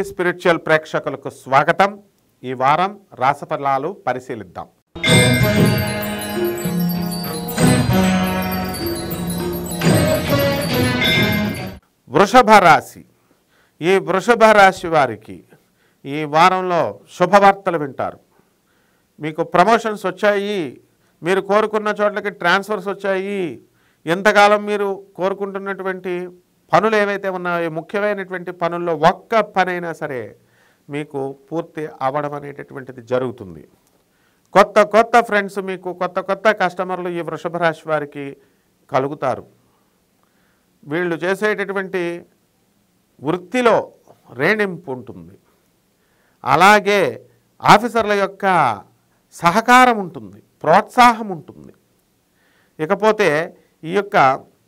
Spiritual ప్రేక్షకులకు స్వాగతం. ఈ వారం రాశిఫలాలు పరిశీలిద్దాం. వృషభ రాశి. ఈ వృషభ రాశి వారికి ఈ వారంలో శుభవార్తలు వింటారు. మీకు ప్రమోషన్స్ వచ్చాయి, మీరు కోరుకున్న చోట్లకి ట్రాన్స్ఫర్స్ వచ్చాయి. ఎంతకాలం మీరు కోరుకుంటున్నటువంటి పనులు ఏవైతే ఉన్నాయో ముఖ్యమైనటువంటి పనుల్లో ఒక్క పనైనా సరే మీకు పూర్తి అవ్వడం అనేటటువంటిది జరుగుతుంది. కొత్త కొత్త ఫ్రెండ్స్, మీకు కొత్త కొత్త కస్టమర్లు ఈ వృషభ రాశి వారికి కలుగుతారు. వీళ్ళు చేసేటటువంటి వృత్తిలో రేణింపు ఉంటుంది. అలాగే ఆఫీసర్ల యొక్క సహకారం ఉంటుంది, ప్రోత్సాహం ఉంటుంది. ఇకపోతే ఈ యొక్క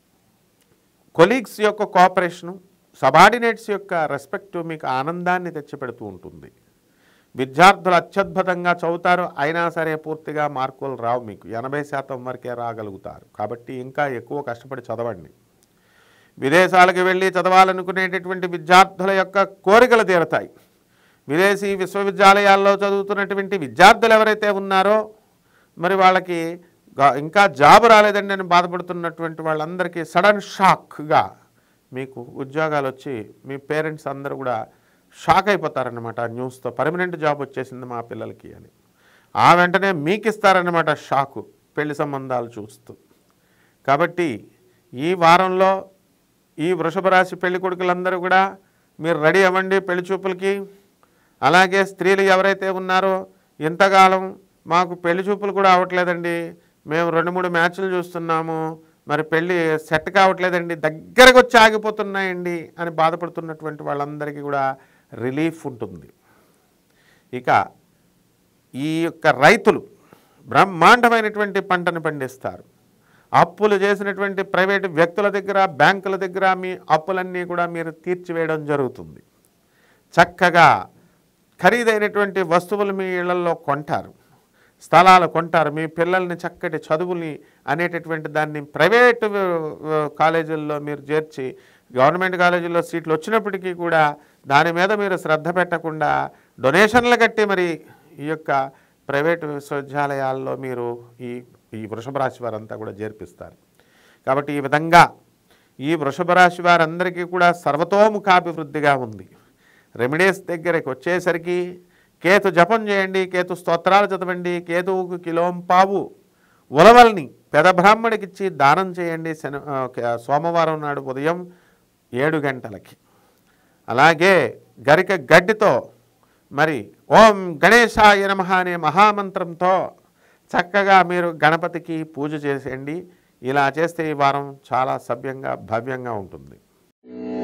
కొలీగ్స్ యొక్క కోఆపరేషను, సబార్డినేట్స్ యొక్క రెస్పెక్టు మీకు ఆనందాన్ని తెచ్చిపెడుతూ ఉంటుంది. విద్యార్థులు అత్యద్భుతంగా చదువుతారు, అయినా సరే పూర్తిగా మార్కులు రావు. మీకు 80% వరకే రాగలుగుతారు. కాబట్టి ఇంకా ఎక్కువ కష్టపడి చదవండి. విదేశాలకు వెళ్ళి చదవాలనుకునేటటువంటి విద్యార్థుల యొక్క కోరికలు తీరతాయి. విదేశీ విశ్వవిద్యాలయాల్లో చదువుతున్నటువంటి విద్యార్థులు ఎవరైతే ఉన్నారో మరి వాళ్ళకి ఇంకా జాబ్ రాలేదండి అని బాధపడుతున్నటువంటి వాళ్ళందరికీ సడన్ షాక్గా మీకు ఉద్యోగాలు వచ్చి మీ పేరెంట్స్ అందరూ కూడా షాక్ అయిపోతారన్నమాట. ఆ న్యూస్తో పర్మనెంట్ జాబ్ వచ్చేసింది మా పిల్లలకి అని. ఆ వెంటనే మీకు ఇస్తారన్నమాట షాకు, పెళ్లి సంబంధాలు చూస్తూ. కాబట్టి ఈ వారంలో ఈ వృషభ రాశి పెళ్లి కొడుకులందరూ కూడా మీరు రెడీ అవ్వండి పెళ్లి చూపులకి. అలాగే స్త్రీలు ఎవరైతే ఉన్నారో ఇంతకాలం మాకు పెళ్లి చూపులు కూడా అవ్వట్లేదండి, మేము 2-3 మ్యాచ్లు చూస్తున్నాము, మరి పెళ్ళి సెట్ కావట్లేదండి, దగ్గరకు వచ్చి ఆగిపోతున్నాయండి అని బాధపడుతున్నటువంటి వాళ్ళందరికీ కూడా రిలీఫ్ ఉంటుంది. ఇక ఈ యొక్క రైతులు బ్రహ్మాండమైనటువంటి పంటను పండిస్తారు. అప్పులు చేసినటువంటి ప్రైవేటు వ్యక్తుల దగ్గర, బ్యాంకుల దగ్గర మీ అప్పులన్నీ కూడా మీరు తీర్చివేయడం జరుగుతుంది. చక్కగా ఖరీదైనటువంటి వస్తువులు మీ ఇళ్లలో కొంటారు, స్థలాలు కొంటారు. మీ పిల్లల్ని చక్కటి చదువుల్ని అనేటటువంటి దాన్ని ప్రైవేటు కాలేజీల్లో మీరు చేర్చి గవర్నమెంట్ కాలేజీల్లో సీట్లు వచ్చినప్పటికీ కూడా దాని మీద మీరు శ్రద్ధ పెట్టకుండా డొనేషన్లు కట్టి మరి ఈ యొక్క ప్రైవేటు విశ్వవిద్యాలయాల్లో మీరు ఈ వృషభ రాశి వారంతా కూడా చేర్పిస్తారు. కాబట్టి ఈ విధంగా ఈ వృషభ రాశి వారందరికీ కూడా సర్వతోముఖాభివృద్ధిగా ఉంది. రెమెడీస్ దగ్గరికి వచ్చేసరికి కేతు జపం చేయండి, కేతు స్తోత్రాలు చదవండి, కేతువుకు కిలోంపావు ఉలవల్ని పెద బ్రాహ్మడికిచ్చి దానం చేయండి సోమవారం నాడు ఉదయం 7 గంటలకి. అలాగే గరిక గడ్డితో మరి ఓం గణేశాయ నమః అనే మహామంత్రంతో చక్కగా మీరు గణపతికి పూజ చేసేయండి. ఇలా చేస్తే ఈ వారం చాలా సభ్యంగా భవ్యంగా ఉంటుంది.